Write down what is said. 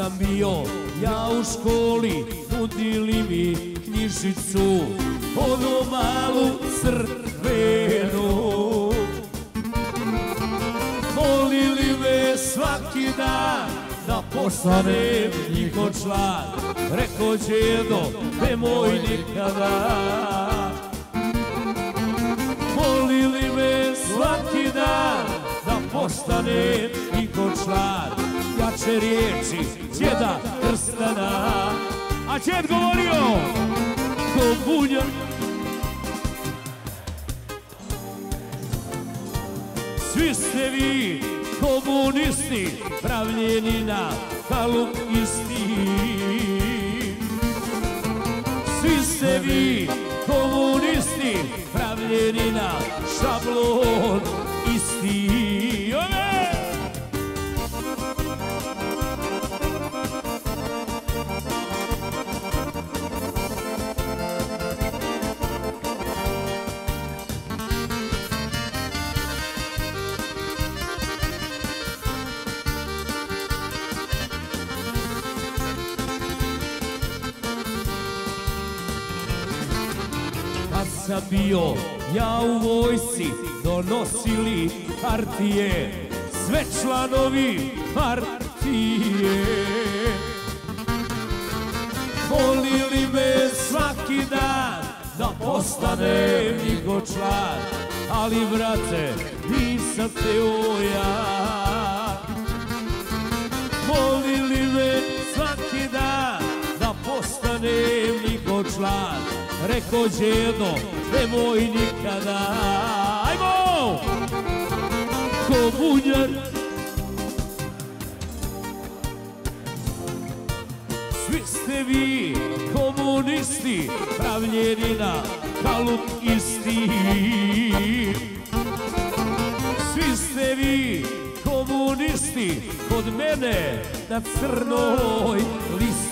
sam bio ja u školi, nudili mi knjižicu, onu malu crvenu. Molili me svaki dan da postanem njihov član, reko djedo, nemoj nikada. Molili me svaki dan da postanem njihov član, jače riječi djeda Krstana. A djed govorio ko bunja. Svi ste vi komunisti, pravljeni na kalup isti. Svi ste vi komunisti, pravljeni na šablon isti. Kad sam bio ja u vojsci, donosili partije, sve članovi partije. Molili me svaki dan da postanem njihov član, ali brate, nisam teo ja. Molili me svaki dan da postanem njihov član, reko djedo, nemoj nikada. Ajmo! Ko bunjar. Svi ste vi komunisti, pravljeni na kalup isti. Svi ste vi komunisti, kod mene na crnoj listi.